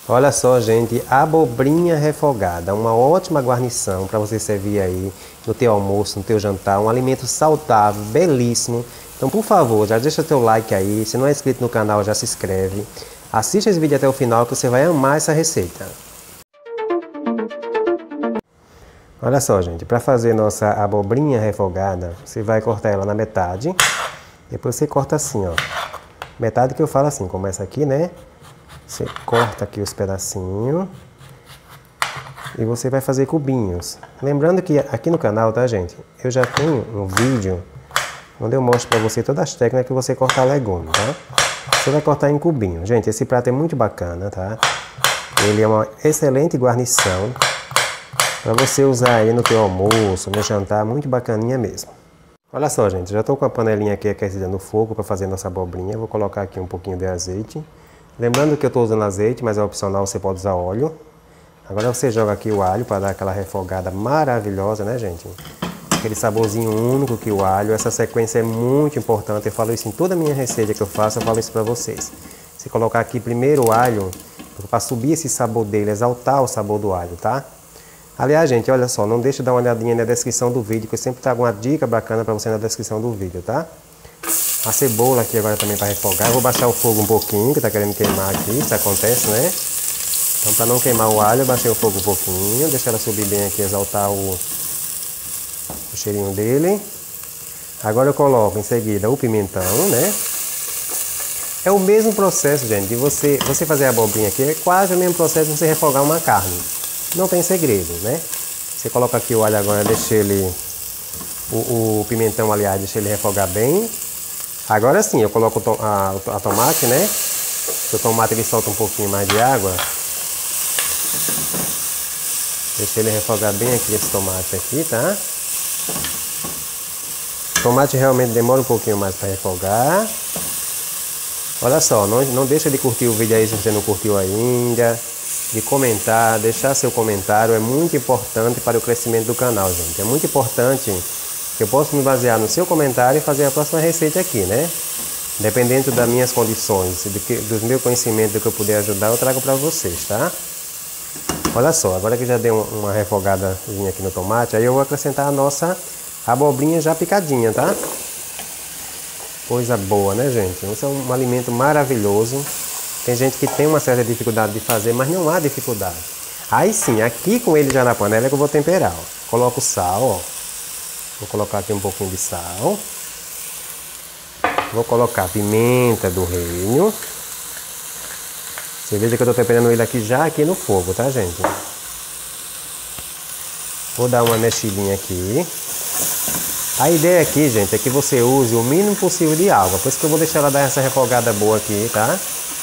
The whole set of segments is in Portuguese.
Olha só, gente, abobrinha refogada, uma ótima guarnição para você servir aí no teu almoço, no teu jantar, um alimento saudável, belíssimo. Então, por favor, já deixa teu like aí, se não é inscrito no canal, já se inscreve. Assista esse vídeo até o final que você vai amar essa receita. Olha só, gente, para fazer nossa abobrinha refogada, você vai cortar ela na metade. Depois você corta assim, ó. Metade que eu falo assim, começa aqui, né? Você corta aqui os pedacinhos e você vai fazer cubinhos. Lembrando que aqui no canal, tá, gente? Eu já tenho um vídeo onde eu mostro para você todas as técnicas que você cortar legume, tá? Você vai cortar em cubinho. Gente, esse prato é muito bacana, tá? Ele é uma excelente guarnição para você usar aí no teu almoço, no jantar, muito bacaninha mesmo. Olha só, gente, já estou com a panelinha aqui aquecida no fogo para fazer nossa abobrinha. Vou colocar aqui um pouquinho de azeite. Lembrando que eu estou usando azeite, mas é opcional, você pode usar óleo. Agora você joga aqui o alho para dar aquela refogada maravilhosa, né, gente? Aquele saborzinho único que o alho, essa sequência é muito importante. Eu falo isso em toda a minha receita que eu faço, eu falo isso para vocês. Você colocar aqui primeiro o alho, para subir esse sabor dele, exaltar o sabor do alho, tá? Aliás, gente, olha só, não deixa de dar uma olhadinha na descrição do vídeo, que eu sempre trago uma dica bacana para você na descrição do vídeo, tá? A cebola aqui agora também para refogar. Eu vou baixar o fogo um pouquinho, que tá querendo queimar aqui, isso acontece, né? Então, para não queimar o alho, eu baixei o fogo um pouquinho, deixa ela subir bem aqui, exaltar o cheirinho dele. Agora eu coloco em seguida o pimentão, né? É o mesmo processo, gente, de você fazer a abobrinha aqui, é quase o mesmo processo de você refogar uma carne. Não tem segredo, né? Você coloca aqui o alho agora, deixa ele, o pimentão, aliás, deixa ele refogar bem. Agora sim, eu coloco a tomate, né? O tomate ele solta um pouquinho mais de água. Deixa ele refogar bem aqui, esse tomate aqui, tá? O tomate realmente demora um pouquinho mais para refogar. Olha só, não deixa de curtir o vídeo aí se você não curtiu ainda. De comentar, deixar seu comentário, é muito importante para o crescimento do canal, gente. É muito importante que eu possa me basear no seu comentário e fazer a próxima receita aqui, né? Dependendo das minhas condições, dos meus conhecimentos, do que eu puder ajudar, eu trago para vocês, tá? Olha só, agora que já deu uma refogadazinha aqui no tomate, aí eu vou acrescentar a nossa abobrinha já picadinha, tá? Coisa boa, né, gente? Esse é um alimento maravilhoso. Tem gente que tem uma certa dificuldade de fazer, mas não há dificuldade. Aí sim, aqui com ele já na panela é que eu vou temperar, ó. Coloco o sal, ó. Vou colocar aqui um pouquinho de sal. Vou colocar pimenta do reino. Você veja que eu estou temperando ele aqui já aqui no fogo, tá, gente? Vou dar uma mexidinha aqui. A ideia aqui, gente, é que você use o mínimo possível de água. Por isso que eu vou deixar ela dar essa refogada boa aqui, tá?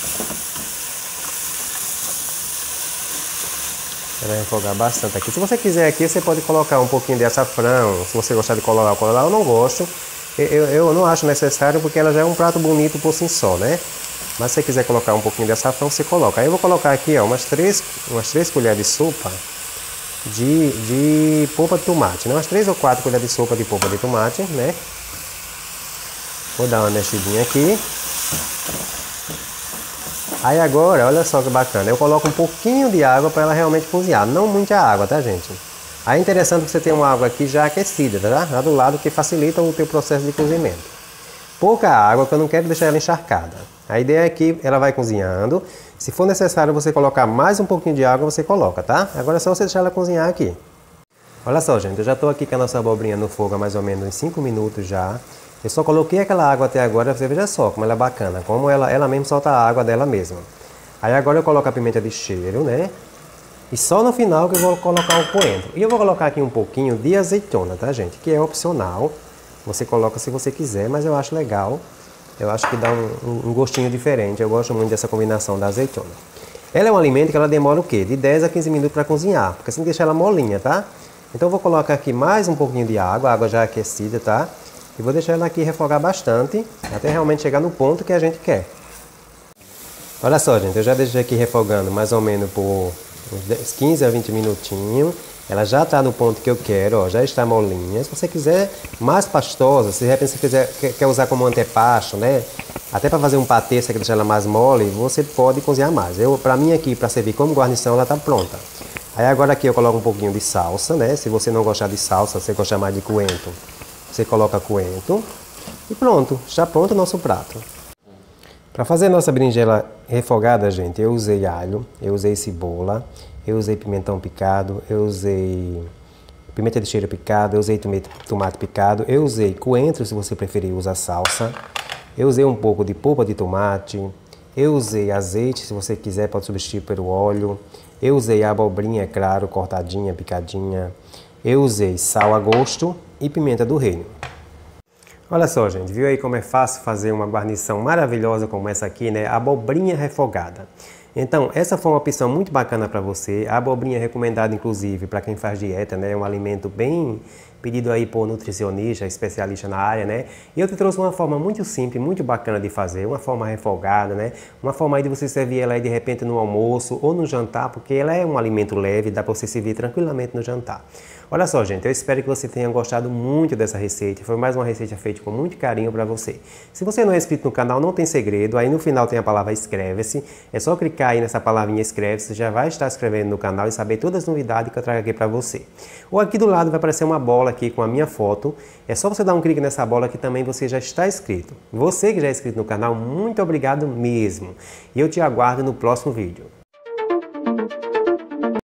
Ela vai refogar bastante aqui. Se você quiser aqui, você pode colocar um pouquinho de açafrão. Se você gostar de colorar, eu não gosto. Eu não acho necessário porque ela já é um prato bonito por si só, né? Mas se você quiser colocar um pouquinho de açafrão, você coloca. Aí eu vou colocar aqui, ó, umas 3 colheres de sopa de polpa de tomate, né? Umas 3 ou 4 colheres de sopa de polpa de tomate, né? Vou dar uma mexidinha aqui. Aí agora, olha só que bacana, eu coloco um pouquinho de água para ela realmente cozinhar, não muita água, tá, gente? Aí é interessante que você tenha uma água aqui já aquecida, tá? Lá do lado, que facilita o teu processo de cozimento. Pouca água, que eu não quero deixar ela encharcada. A ideia é que ela vai cozinhando. Se for necessário você colocar mais um pouquinho de água, você coloca, tá? Agora é só você deixar ela cozinhar aqui. Olha só, gente, eu já estou aqui com a nossa abobrinha no fogo há mais ou menos uns 5 minutos já. Eu só coloquei aquela água até agora, você veja só como ela é bacana, como ela mesmo solta a água dela mesma. Aí agora eu coloco a pimenta de cheiro, né? E só no final que eu vou colocar o coentro. E eu vou colocar aqui um pouquinho de azeitona, tá, gente? Que é opcional. Você coloca se você quiser, mas eu acho legal. Eu acho que dá um gostinho diferente. Eu gosto muito dessa combinação da azeitona. Ela é um alimento que ela demora o quê? De 10 a 15 minutos para cozinhar, porque assim deixa ela molinha, tá? Então eu vou colocar aqui mais um pouquinho de água, a água já aquecida, tá? E vou deixar ela aqui refogar bastante, até realmente chegar no ponto que a gente quer. Olha só, gente, eu já deixei aqui refogando mais ou menos por uns 15 a 20 minutinhos. Ela já está no ponto que eu quero, ó, já está molinha. Se você quiser mais pastosa, se de repente você quer usar como antepasto, né? Até para fazer um patê, você quer deixar ela mais mole, você pode cozinhar mais. Para mim aqui, para servir como guarnição, ela está pronta. Aí agora aqui eu coloco um pouquinho de salsa, né? Se você não gostar de salsa, você gostar mais de coentro, você coloca coentro. E pronto, já pronto o nosso prato. Para fazer nossa berinjela refogada, gente, eu usei alho, eu usei cebola, eu usei pimentão picado, eu usei pimenta de cheiro picada, eu usei tomate picado, eu usei coentro, se você preferir usar salsa, eu usei um pouco de polpa de tomate, eu usei azeite, se você quiser pode substituir pelo óleo, eu usei abobrinha, é claro, cortadinha, picadinha, eu usei sal a gosto e pimenta do reino. Olha só, gente, viu aí como é fácil fazer uma guarnição maravilhosa como essa aqui, né? Abobrinha refogada. Então, essa foi uma opção muito bacana para você. A abobrinha é recomendada, inclusive, para quem faz dieta, né? É um alimento bem pedido aí por nutricionista, especialista na área, né? E eu te trouxe uma forma muito simples, muito bacana de fazer, uma forma refogada, né? Uma forma aí de você servir ela aí de repente no almoço ou no jantar, porque ela é um alimento leve, dá para você servir tranquilamente no jantar. Olha só, gente, eu espero que você tenha gostado muito dessa receita. Foi mais uma receita feita com muito carinho para você. Se você não é inscrito no canal, não tem segredo. Aí no final tem a palavra inscreve-se. É só clicar aí nessa palavrinha inscreve-se. Já vai estar inscrevendo no canal e saber todas as novidades que eu trago aqui para você. Ou aqui do lado vai aparecer uma bola aqui com a minha foto. É só você dar um clique nessa bola que também você já está inscrito. Você que já é inscrito no canal, muito obrigado mesmo. E eu te aguardo no próximo vídeo.